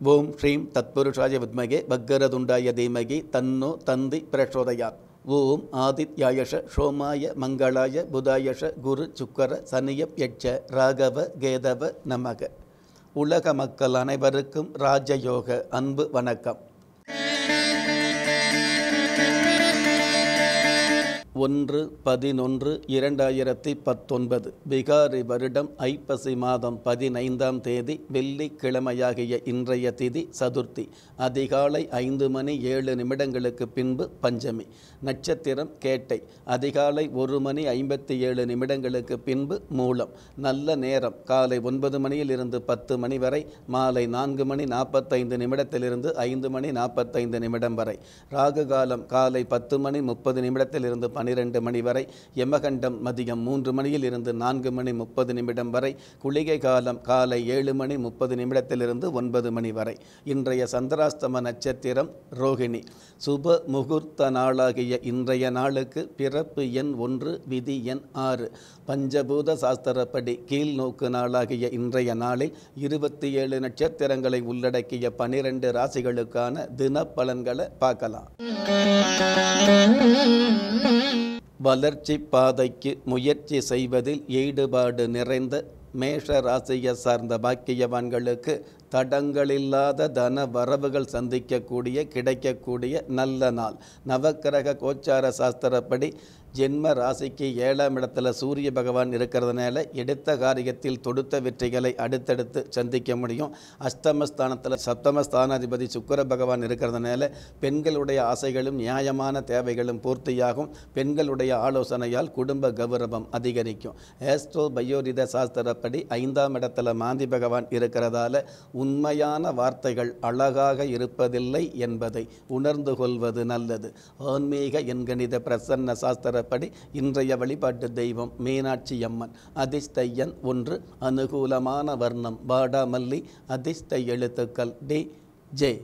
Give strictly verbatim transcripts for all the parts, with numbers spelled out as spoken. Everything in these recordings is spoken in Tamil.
ஓம் ஸ்ரீம் தத்புருஷாய வித்மகே வக்கரதுண்டாய தீமகி தன்னோ தந்தி பிரச்சோதயாத். ஓம் ஆதித்யாயஷ சோமாய மங்களாய புதாயஷ குரு சுக்கர சனியப் யட்ச ராகவ கேதவ நமக. உலக மக்கள் அனைவருக்கும் ராஜயோக அன்பு வணக்கம். ஒன்று பதினொன்று இரண்டாயிரத்தி பத்தொன்பது பிகாரி வருடம் ஐப்பசி மாதம் பதினைந்தாம் தேதி வெள்ளிக்கிழமையாகிய இன்றைய திதி சதுர்த்தி. அதிகாலை ஐந்து மணி ஏழு நிமிடங்களுக்கு பின்பு பஞ்சமி. நட்சத்திரம் கேட்டை. அதிகாலை ஒரு மணி ஐம்பத்தி ஏழு நிமிடங்களுக்கு பின்பு மூலம். நல்ல நேரம் காலை ஒன்பது மணியிலிருந்து பத்து மணி வரை, மாலை நான்கு மணி நாற்பத்தைந்து நிமிடத்திலிருந்து ஐந்து மணி நாற்பத்தைந்து நிமிடம் வரை. ராகு காலம் காலை பத்து மணி முப்பது நிமிடத்திலிருந்து பனிரெண்டு மணி வரை. யமகண்டம் மதியம் மூன்று மணியில் இருந்து நான்கு மணி முப்பது நிமிடம் வரை. குளிகை காலம் காலை ஏழு மணி முப்பது நிமிடத்திலிருந்து ஒன்பது மணி வரை. இன்றைய சந்திராஸ்தம நட்சத்திரம் ரோகிணி. சுப முகூர்த்த நாளாகிய இன்றைய நாளுக்கு பிறப்பு எண் ஒன்று, விதி எண் ஆறு. பஞ்சபூத சாஸ்திரப்படி கீழ் நோக்கு நாளாகிய இன்றைய நாளில் இருபத்தி ஏழு நட்சத்திரங்களை உள்ளடக்கிய பனிரெண்டு ராசிகளுக்கான தின பலன்களை பார்க்கலாம். வளர்ச்சி பாதைக்கு முயற்சி செய்வதில் ஈடுபாடு நிறைந்த மேஷ ராசியை சார்ந்த பாக்கியவான்களுக்கு தடங்களில்லாத தன வரவுகள் சந்திக்கக்கூடிய கிடைக்கக்கூடிய நல்ல நாள். நவக்கிரக கோச்சார சாஸ்திரப்படி ஜென்ம ராசிக்கு ஏழாம் இடத்துல சூரிய பகவான் இருக்கிறதுனால எடுத்த காரியத்தில் தொடுத்த வெற்றிகளை அடுத்தடுத்து சந்திக்க முடியும். அஷ்டமஸ்தானத்தில் சப்தமஸ்தானாதிபதி சுக்கிர பகவான் இருக்கிறதுனால பெண்களுடைய ஆசைகளும் நியாயமான தேவைகளும் பூர்த்தியாகும். பெண்களுடைய ஆலோசனையால் குடும்ப கௌரவம் அதிகரிக்கும். ஆஸ்ட்ரோ பயோரித சாஸ்திரப்படி ஐந்தாம் இடத்துல மாந்தி பகவான் இருக்கிறதால உண்மையான வார்த்தைகள் அழகாக இருப்பதில்லை என்பதை உணர்ந்து கொள்வது நல்லது. ஆன்மீக எண்கணித பிரசன்ன சாஸ்திர படி இன்றைய வழிபாட்டு தெய்வம் மீனாட்சி அம்மன். அதிர்ஷ்ட எண் ஒன்று. அனுகூலமான வர்ணம் வாடாமல்லி. அதிர்ஷ்ட எழுத்துக்கள் டி ஜே.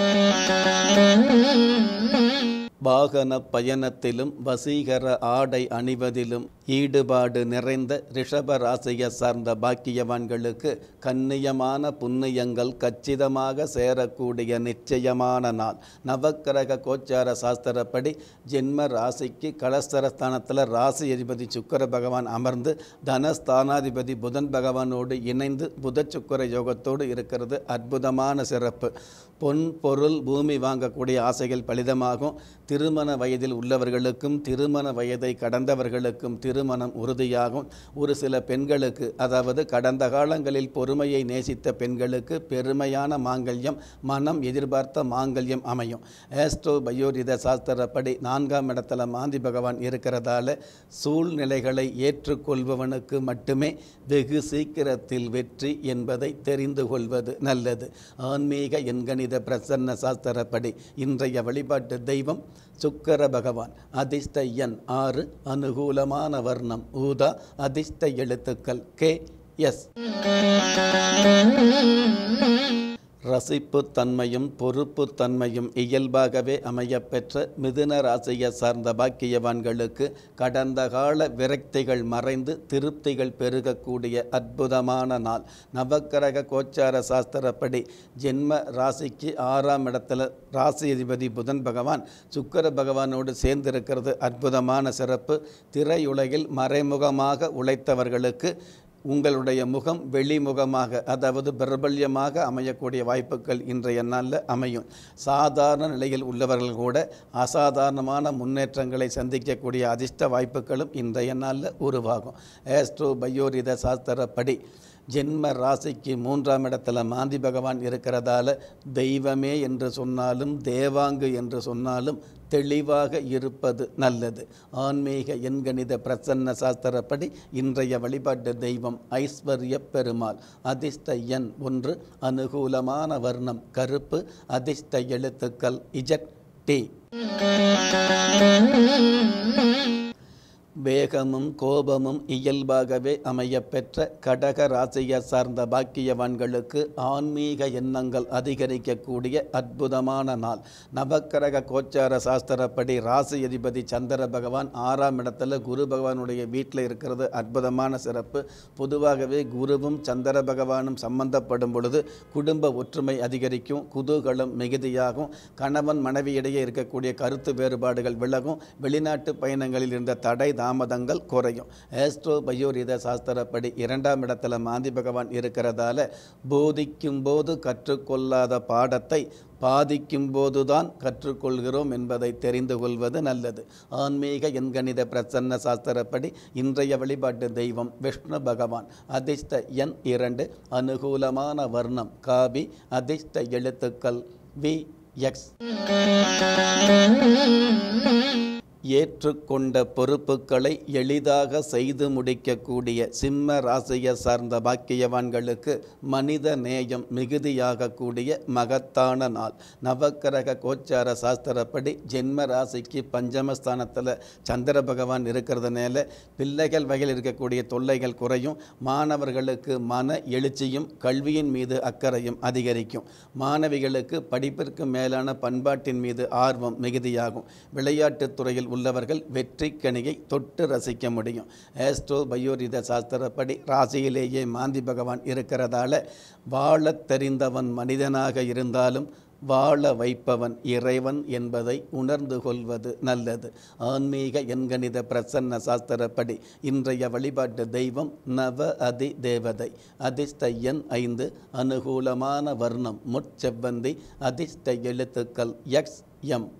வாகன பயணத்திலும் வசீகர ஆடை அணிவதிலும் ஈடுபாடு நிறைந்த ரிஷப ராசியை சார்ந்த பாக்கியவான்களுக்கு கண்ணியமான புண்ணியங்கள் கச்சிதமாக சேரக்கூடிய நிச்சயமான நாள். நவக்கிரக கோச்சார சாஸ்திரப்படி ஜென்ம ராசிக்கு கலஸ்தரஸ்தானத்தில் ராசி அதிபதி சுக்கிர பகவான் அமர்ந்து தனஸ்தானாதிபதி புதன் பகவானோடு இணைந்து புத சுக்கிர யோகத்தோடு இருக்கிறது அற்புதமான சிறப்பு. பொன் பொருள் பூமி வாங்கக்கூடிய ஆசைகள் பலிதமாகும். திருமண வயதில் உள்ளவர்களுக்கும் திருமண வயதை கடந்தவர்களுக்கும் திருமணம் உறுதியாகும். ஒரு சில பெண்களுக்கு, அதாவது கடந்த காலங்களில் பொறுமையை நேசித்த பெண்களுக்கு பெருமையான மாங்கல்யம், மனம் எதிர்பார்த்த மாங்கல்யம் அமையும். ஆஸ்ட்ரோ பயோரித சாஸ்திரப்படி நான்காம் இடத்துல மாந்தி பகவான் இருக்கிறதால சூழ்நிலைகளை ஏற்றுக்கொள்பவனுக்கு மட்டுமே வெகு சீக்கிரத்தில் வெற்றி என்பதை தெரிந்து கொள்வது நல்லது. ஆன்மீக எண்கணித பிரசன்ன சாஸ்திரப்படி இன்றைய வழிபாட்டு தெய்வம் சுக்கிர பகவான். அதிர்ஷ்ட எண் ஆறு. அனுகூலமான வர்ணம் ஊதா. அதிர்ஷ்ட எழுத்துக்கள் கே எஸ். ரசிப்பு தன்மையும் பொறுப்பு தன்மையும் இயல்பாகவே அமையப்பெற்ற மிதுன ராசியை சார்ந்த பாக்கியவான்களுக்கு கடந்த கால விரக்திகள் மறைந்து திருப்திகள் பெருகக்கூடிய அற்புதமான நாள். நவக்கிரக கோச்சார சாஸ்திரப்படி ஜென்ம ராசிக்கு ஆறாம் இடத்துல ராசி அதிபதி புதன் பகவான் சுக்கிர பகவானோடு சேர்ந்திருக்கிறது அற்புதமான சிறப்பு. திரையுலகில் மறைமுகமாக உழைத்தவர்களுக்கு உங்களுடைய முகம் வெளிமுகமாக, அதாவது பிரபல்யமாக அமையக்கூடிய வாய்ப்புகள் இன்றைய நாளில் அமையும். சாதாரண நிலையில் உள்ளவர்கள் கூட அசாதாரணமான முன்னேற்றங்களை சந்திக்கக்கூடிய அதிர்ஷ்ட வாய்ப்புகளும் இன்றைய நாளில் உருவாகும். ஆஸ்ட்ரோ பயோரித சாஸ்திரப்படி ஜென்ம ராசிக்கு மூன்றாம் இடத்துல மாந்தி பகவான் இருக்கிறதால தெய்வமே என்று சொன்னாலும் தேவாங்கு என்று சொன்னாலும் தெளிவாக இருப்பது நல்லது. ஆன்மீக எண்கணித பிரசன்ன சாஸ்திரப்படி இன்றைய வழிபாட்டு தெய்வம் ஐஸ்வர்ய பெருமாள். அதிர்ஷ்ட எண் ஒன்று. அனுகூலமான வர்ணம் கருப்பு. அதிர்ஷ்ட எழுத்துக்கள் இஜட் டி. வேகமும் கோபமும் இயல்பாகவே அமையப்பெற்ற கடக ராசியை சார்ந்த பாக்கியவான்களுக்கு ஆன்மீக எண்ணங்கள் அதிகரிக்கக்கூடிய அற்புதமான நாள். நவக்கிரக கோச்சார சாஸ்திரப்படி ராசி அதிபதி சந்திர பகவான் ஆறாம் இடத்துல குரு பகவானுடைய வீட்டில் இருக்கிறது அற்புதமான சிறப்பு. பொதுவாகவே குருவும் சந்திர பகவானும் சம்பந்தப்படும் பொழுது குடும்ப ஒற்றுமை அதிகரிக்கும், குதூகலம் மிகுதியாகும், கணவன் மனைவியிடையே இருக்கக்கூடிய கருத்து வேறுபாடுகள் விலகும், வெளிநாட்டு பயணங்களில் இருந்த தடை தாமதங்கள் குறையும். ஆஸ்ட்ரோ பயோரித சாஸ்திரப்படி இரண்டாம் இடத்துல மாந்தி பகவான் இருக்கிறதால போதிக்கும் போது கற்றுக்கொள்ளாத பாடத்தை பாதிக்கும் போதுதான் கற்றுக்கொள்கிறோம் என்பதை தெரிந்து கொள்வது நல்லது. ஆன்மீக எண்கணித பிரசன்ன சாஸ்திரப்படி இன்றைய வழிபாட்டு தெய்வம் விஷ்ணு பகவான். அதிர்ஷ்ட எண் இரண்டு, அனுகூலமான வர்ணம் காவி, அதிர்ஷ்ட எழுத்துக்கள் வி எக்ஸ். ஏற்றுக்கொண்ட பொறுப்புகளை எளிதாக செய்து முடிக்கக்கூடிய சிம்ம ராசியை சார்ந்த பாக்கியவான்களுக்கு மனித நேயம் மிகுதியாகக்கூடிய மகத்தான நாள். நவக்கிரக கோச்சார சாஸ்திரப்படி ஜென்ம ராசிக்கு பஞ்சமஸ்தானத்தில் சந்திர பகவான் இருக்கிறதுனால பிள்ளைகள் வகையில் இருக்கக்கூடிய தொல்லைகள் குறையும், மாணவர்களுக்கு மன எழுச்சியும் கல்வியின் மீது அக்கறையும் அதிகரிக்கும், மாணவிகளுக்கு படிப்பிற்கு மேலான பண்பாட்டின் மீது ஆர்வம் மிகுதியாகும், விளையாட்டுத் துறையில் உள்ளவர்கள் வெற்றி கனியை தொட்டு ரசிக்க முடியும். ஆஸ்ட்ரோ பயோரித சாஸ்திரப்படி ராசியிலேயே மாந்தி பகவான் இருக்கிறதால வாழ தெரிந்தவன் மனிதனாக இருந்தாலும் வாழ வைப்பவன் இறைவன் என்பதை உணர்ந்து கொள்வது நல்லது. ஆன்மீக எண்கணித பிரசன்ன சாஸ்திரப்படி இன்றைய வழிபாட்டு தெய்வம் நவ அதி தேவதை. அதிர்ஷ்ட எண் ஐந்து, அனுகூலமான வர்ணம் முட்செவ்வந்தி, அதிர்ஷ்ட எழுத்துக்கள் எக்ஸ் எம்.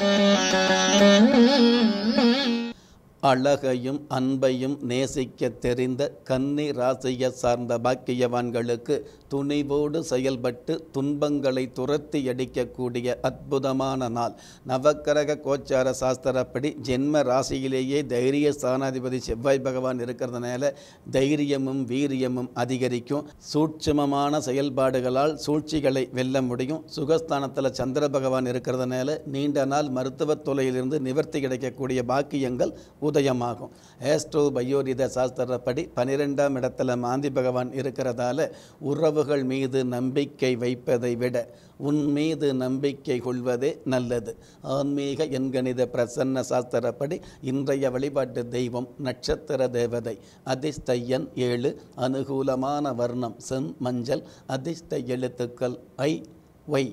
அழகையும் அன்பையும் நேசிக்க தெரிந்த கன்னி ராசியை சார்ந்த பாக்கியவான்களுக்கு துணிவோடு செயல்பட்டு துன்பங்களை துரத்தி அடிக்கக்கூடிய அற்புதமான நாள். நவக்கிரக கோச்சார சாஸ்திரப்படி ஜென்ம ராசியிலேயே தைரிய ஸ்தானாதிபதி செவ்வாய் பகவான் இருக்கிறதுனால தைரியமும் வீரியமும் அதிகரிக்கும், சூட்சுமமான செயல்பாடுகளால் சூழ்ச்சிகளை வெல்ல முடியும். சுகஸ்தானத்தில் சந்திர பகவான் இருக்கிறதுனால நீண்ட நாள் மருத்துவ தொலையிலிருந்து நிவர்த்தி கிடைக்கக்கூடிய பாக்கியங்கள் உதயமாகும். ஆஸ்ட்ரோ பயோரித சாஸ்திரப்படி பனிரெண்டாம் இடத்துல மாந்தி பகவான் இருக்கிறதால உறவுகள் மீது நம்பிக்கை வைப்பதை விட உன் மீது நம்பிக்கை கொள்வதே நல்லது. ஆன்மீக எண்கணித பிரசன்ன சாஸ்திரப்படி இன்றைய வழிபாட்டு தெய்வம் நட்சத்திர தேவதை. அதிர்ஷ்ட எண் ஏழு, அனுகூலமான வர்ணம் செம் மஞ்சள், அதிர்ஷ்ட எழுத்துக்கள் ஐ ஒய்.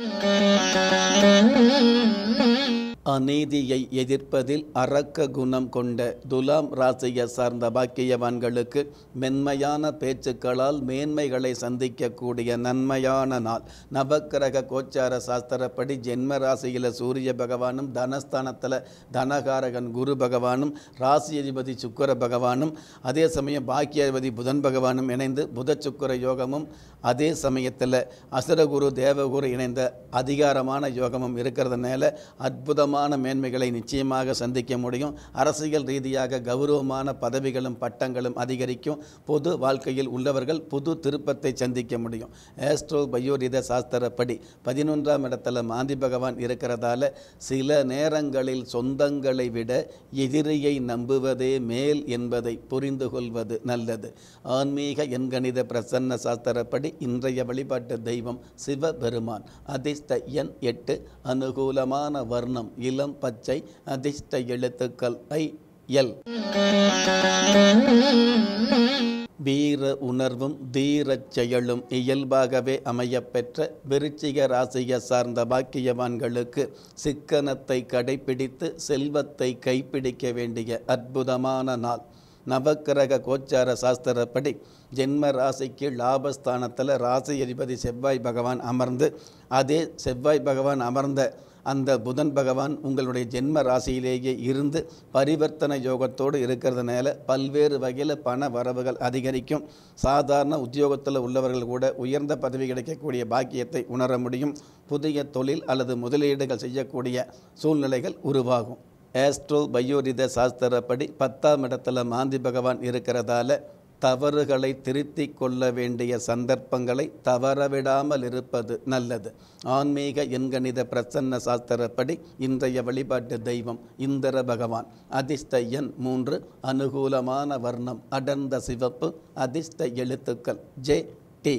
அநீதியை எதிர்ப்பதில் அரக்க குணம் கொண்ட துலாம் ராசியை சார்ந்த பாக்கியவான்களுக்கு மென்மையான பேச்சுக்களால் மேன்மைகளை சந்திக்கக்கூடிய நன்மையான நாள். நவக்கிரக கோச்சார சாஸ்திரப்படி ஜென்ம ராசியில் சூரிய பகவானும் தனஸ்தானத்தில் தனகாரகன் குரு பகவானும் ராசி அதிபதி சுக்கிர பகவானும் அதே சமயம் பாக்கியாதிபதி புதன் பகவானும் இணைந்து புத சுக்கிர யோகமும் அதே சமயத்தில் அசுரகுரு தேவகுரு இணைந்த அதிகாரமான யோகமும் இருக்கிறதுனால அற்புதமான மேன்மைகளை நிச்சயமாக சந்திக்க முடியும். அரசியல் ரீதியாக கௌரவமான பதவிகளும் பட்டங்களும் அதிகரிக்கும். பொது வாழ்க்கையில் உள்ளவர்கள் புது திருப்பத்தை சந்திக்க முடியும். ஆஸ்ட்ரோ பயோரித சாஸ்திரப்படி பதினொன்றாம் இடத்துல மாந்தி பகவான் இருக்கிறதால சில நேரங்களில் சொந்தங்களை விட எதிரியை நம்புவதே மேல் என்பதை புரிந்து கொள்வது நல்லது. ஆன்மீக எண்கணித பிரசன்ன சாஸ்திரப்படி இன்றைய வழிபாட்டு தெய்வம் சிவபெருமான். அதிர்ஷ்ட எண் எட்டு, அனுகூலமான வர்ணம் இளம் பச்சை, அதிர்ஷ்ட எழுத்துக்கள் ஐ எல். வீர உணர்வும் தீரச் செயலும் இயல்பாகவே அமையப்பெற்ற விருச்சிக ராசியை சார்ந்த பாக்கியவான்களுக்கு சிக்கனத்தை கடைபிடித்து செல்வத்தை கைப்பிடிக்க வேண்டிய அற்புதமான நாள். நவக்கிரக கோச்சார சாஸ்திரப்படி ஜென்ம ராசிக்கு லாபஸ்தானத்தில் ராசி அதிபதி செவ்வாய் பகவான் அமர்ந்து அதே செவ்வாய் பகவான் அமர்ந்த அந்த புதன் பகவான் உங்களுடைய ஜென்ம ராசியிலேயே இருந்து பரிவர்த்தனை யோகத்தோடு இருக்கிறதுனால பல்வேறு வகையில் பண வரவுகள் அதிகரிக்கும். சாதாரண உத்தியோகத்தில் உள்ளவர்கள் கூட உயர்ந்த பதவி கிடைக்கக்கூடிய பாக்கியத்தை உணர முடியும். புதிய தொழில் அல்லது முதலீடுகள் செய்யக்கூடிய சூழ்நிலைகள் உருவாகும். ஆஸ்ட்ரோ பயோரித சாஸ்திரப்படி பத்தாம் இடத்துல மாந்தி பகவான் இருக்கிறதால தவறுகளை திருத்திக் கொள்ள வேண்டிய சந்தர்ப்பங்களை தவறவிடாமல் இருப்பது நல்லது. ஆன்மீக எண்கணித பிரசன்ன சாஸ்திரப்படி இன்றைய வழிபாட்டு தெய்வம் இந்திர பகவான். அதிர்ஷ்ட எண் மூன்று. அனுகூலமான வர்ணம் அடர்ந்த சிவப்பு. அதிர்ஷ்ட எழுத்துக்கள் ஜே டி.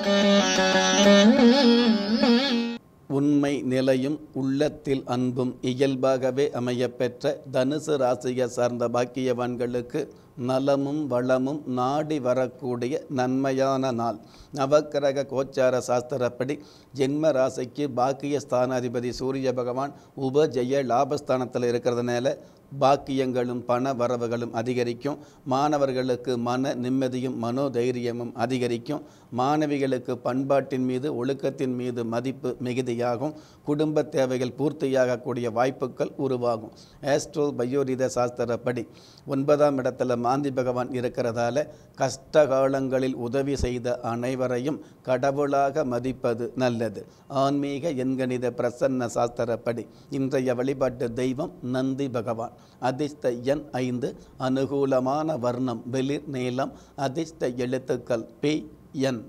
உண்மை நிலையும் உள்ளத்தில் அன்பும் இயல்பாகவே அமையப்பெற்ற தனுசு ராசியை சார்ந்த பாக்கியவான்களுக்கு நலமும் வளமும் நாடி வரக்கூடிய நன்மையான நாள். நவக்கிரக கோச்சார சாஸ்திரப்படி ஜென்ம ராசிக்கு பாக்கிய ஸ்தானாதிபதி சூரிய பகவான் உபஜெய லாபஸ்தானத்தில் இருக்கிறதுனால பாக்கியங்களும் பண வரவுகளும் அதிகரிக்கும். மாணவர்களுக்கு மன நிம்மதியும் மனோதைரியமும் அதிகரிக்கும். மாணவிகளுக்கு பண்பாட்டின் மீது ஒழுக்கத்தின் மீது மதிப்பு மிகுதியாகும். குடும்ப தேவைகள் பூர்த்தியாகக்கூடிய வாய்ப்புகள் உருவாகும். ஆஸ்ட்ரோ பயோரித சாஸ்திரப்படி ஒன்பதாம் இடத்துல மாந்தி பகவான் இருக்கிறதால கஷ்டகாலங்களில் உதவி செய்த அனைவரையும் கடவுளாக மதிப்பது நல்லது. ஆன்மீக எண்கணித பிரசன்ன சாஸ்திரப்படி இன்றைய வழிபாட்டு தெய்வம் நந்தி பகவான். அதிர்ஷ்ட எண் ஐந்து. அனுகூலமான வர்ணம் வெளிர் நீலம். அதிர்ஷ்ட எழுத்துக்கள் பி என்.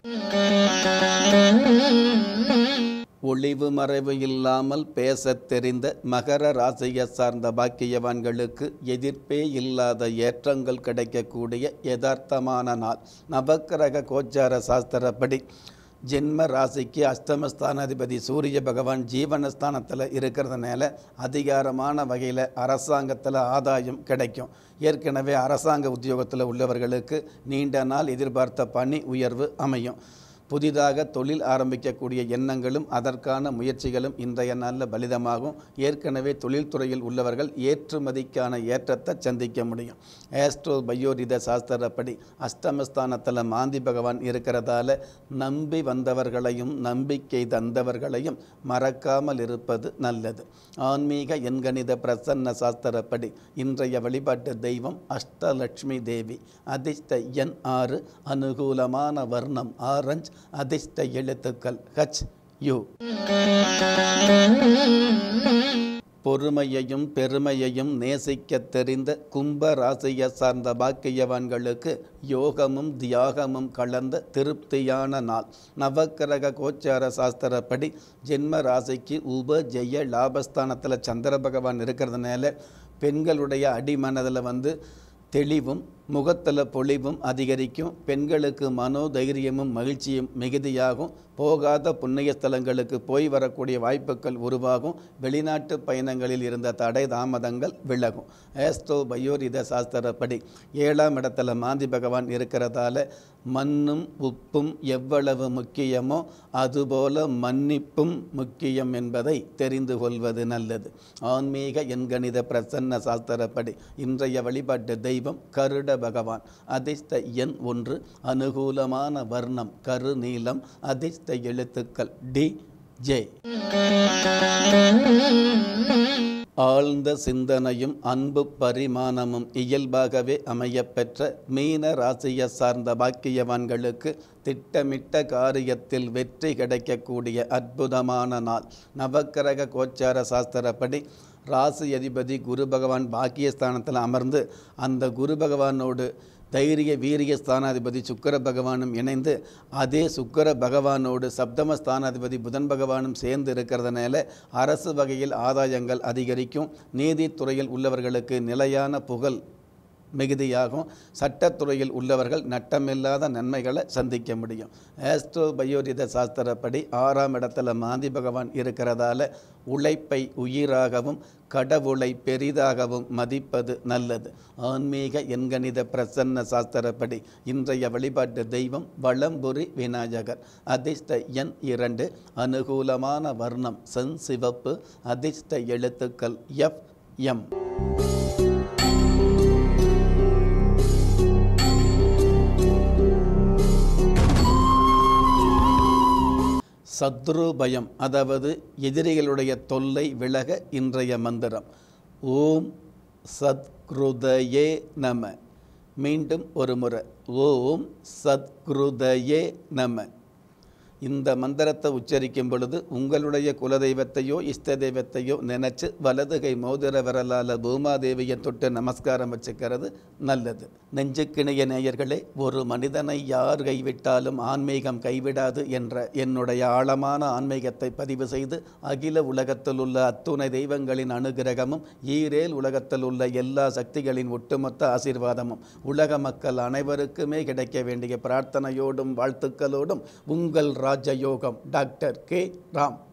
ஒளிவு மறைவு இல்லாமல் பேசத் தெரிந்த மகர ராசியை சார்ந்த பாக்கியவான்களுக்கு எதிர்ப்பே இல்லாத ஏற்றங்கள் கிடைக்கக்கூடிய யதார்த்தமான நாள். நவக்கிரக கோச்சார சாஸ்திரப்படி ஜென்ம ராசிக்கு அஷ்டமஸ்தானாதிபதி சூரிய பகவான் ஜீவனஸ்தானத்தில் இருக்கிறதுனால அதிகாரமான வகையில் அரசாங்கத்தில் ஆதாயம் கிடைக்கும். ஏற்கனவே அரசாங்க உத்தியோகத்தில் உள்ளவர்களுக்கு நீண்ட நாள் எதிர்பார்த்த பணி உயர்வு அமையும். புதிதாக தொழில் ஆரம்பிக்கக்கூடிய எண்ணங்களும் அதற்கான முயற்சிகளும் இன்றைய நாளில் பலிதமாகும். ஏற்கனவே தொழில்துறையில் உள்ளவர்கள் ஏற்றுமதிக்கான ஏற்றத்தை சந்திக்க முடியும். ஆஸ்ட்ரோ பயோரித சாஸ்திரப்படி அஷ்டமஸ்தானத்தில் மாந்தி பகவான் இருக்கிறதால நம்பி வந்தவர்களையும் நம்பிக்கை தந்தவர்களையும் மறக்காமல் இருப்பது நல்லது. ஆன்மீக எண்கணித பிரசன்ன சாஸ்திரப்படி இன்றைய வழிபாட்டு தெய்வம் அஷ்டலட்சுமி தேவி. அதிர்ஷ்ட எண் ஆறு. அனுகூலமான வர்ணம் ஆரஞ்சு. அதிர்ஷ்ட எழுத்துக்கள் ஹச் யு. பொறுமையையும் பெருமையையும் நேசிக்க தெரிந்த கும்ப ராசியை சார்ந்த பாக்கியவான்களுக்கு யோகமும் தியாகமும் கலந்த திருப்தியான நாள். நவக்கிரக கோச்சார சாஸ்திரப்படி ஜென்ம ராசிக்கு உப ஜெய லாபஸ்தானத்தில் சந்திர பகவான் இருக்கிறதுனால பெண்களுடைய அடிமனதில் வந்து தெளிவும் முகத்தில் பொலிவும் அதிகரிக்கும். பெண்களுக்கு மனோதைரியமும் மகிழ்ச்சியும் மிகுதியாகும். போகாத புண்ணிய ஸ்தலங்களுக்கு போய் வரக்கூடிய வாய்ப்புகள் உருவாகும். வெளிநாட்டு பயணங்களில் இருந்த தடை தாமதங்கள் விலகும். ஆஸ்ட்ரோ பயோரித சாஸ்திரப்படி ஏழாம் இடத்துல மாந்தி பகவான் இருக்கிறதால மண்ணும் உப்பும் எவ்வளவு முக்கியமோ அதுபோல மன்னிப்பும் முக்கியம் என்பதை தெரிந்து கொள்வது நல்லது. ஆன்மீக எண்கணித பிரசன்ன சாஸ்திரப்படி இன்றைய வழிபாட்டு தெய்வம் கருட பகவான். அதிர்ஷ்ட எண் ஒன்று. அனுகூலமான வர்ணம் கரு நீலம். அதிர்ஷ்ட எழுத்துக்கள் டி ஜே. ஆழ்ந்த சிந்தனையும் அன்பு பரிமாணமும் இயல்பாகவே அமையப்பெற்ற மீன ராசியை சார்ந்த பாக்கியவான்களுக்கு திட்டமிட்ட காரியத்தில் வெற்றி கிடைக்கக்கூடிய அற்புதமான நாள். நவக்கிரக கோச்சார சாஸ்திரப்படி ராசி அதிபதி குரு பகவான் பாக்கியஸ்தானத்தில் அமர்ந்து அந்த குரு பகவானோடு தைரிய வீரிய ஸ்தானாதிபதி சுக்கர பகவானும் இணைந்து அதே சுக்கர பகவானோடு சப்தம ஸ்தானாதிபதி புதன் பகவானும் சேர்ந்து இருக்கிறதுனால அரசு வகையில் ஆதாயங்கள் அதிகரிக்கும். நீதித்துறையில் உள்ளவர்களுக்கு நிலையான புகழ் மிகுதியாகும். சட்டத்துறையில் உள்ளவர்கள் நட்டமில்லாத நன்மைகளை சந்திக்க முடியும். ஆஸ்ட்ரோ பயோரித சாஸ்திரப்படி ஆறாம் இடத்துல மாந்தி பகவான் இருக்கிறதால உழைப்பை உயிராகவும் கடவுளை பெரிதாகவும் மதிப்பது நல்லது. ஆன்மீக எண்கணித பிரசன்ன சாஸ்திரப்படி இன்றைய வழிபாட்டு தெய்வம் வளம்புரி விநாயகர். அதிர்ஷ்ட எண் இரண்டு. அனுகூலமான வர்ணம் சென் சிவப்பு. அதிர்ஷ்ட எழுத்துக்கள் எஃப் எம். சத்ரு பயம் அதாவது எதிரிகளுடைய தொல்லை விலக இன்றைய மந்திரம் ஓம் சத்குருதயே நம. மீண்டும் ஒரு முறை ஓம் சத்குருதயே நம. இந்த மந்திரத்தை உச்சரிக்கும் பொழுது உங்களுடைய குலதெய்வத்தையோ இஷ்ட தெய்வத்தையோ நினைச்சு வலது கை மோதிர விரலால் பூமாதேவியை தொட்டு நமஸ்காரம் வச்சுக்கிறது நல்லது. நெஞ்சுக்கிணைய நேயர்களே, ஒரு மனிதனை யார் கைவிட்டாலும் ஆன்மீகம் கைவிடாது என்ற என்னுடைய ஆழமான ஆன்மீகத்தை பதிவு செய்து அகில உலகத்தில் உள்ள அத்துணை தெய்வங்களின் அனுகிரகமும் ஈரேல் உலகத்தில் உள்ள எல்லா சக்திகளின் ஒட்டுமொத்த ஆசீர்வாதமும் உலக மக்கள் அனைவருக்குமே கிடைக்க வேண்டிய பிரார்த்தனையோடும் வாழ்த்துக்களோடும் உங்கள் ராஜயோகம் டாக்டர் கே ராம்.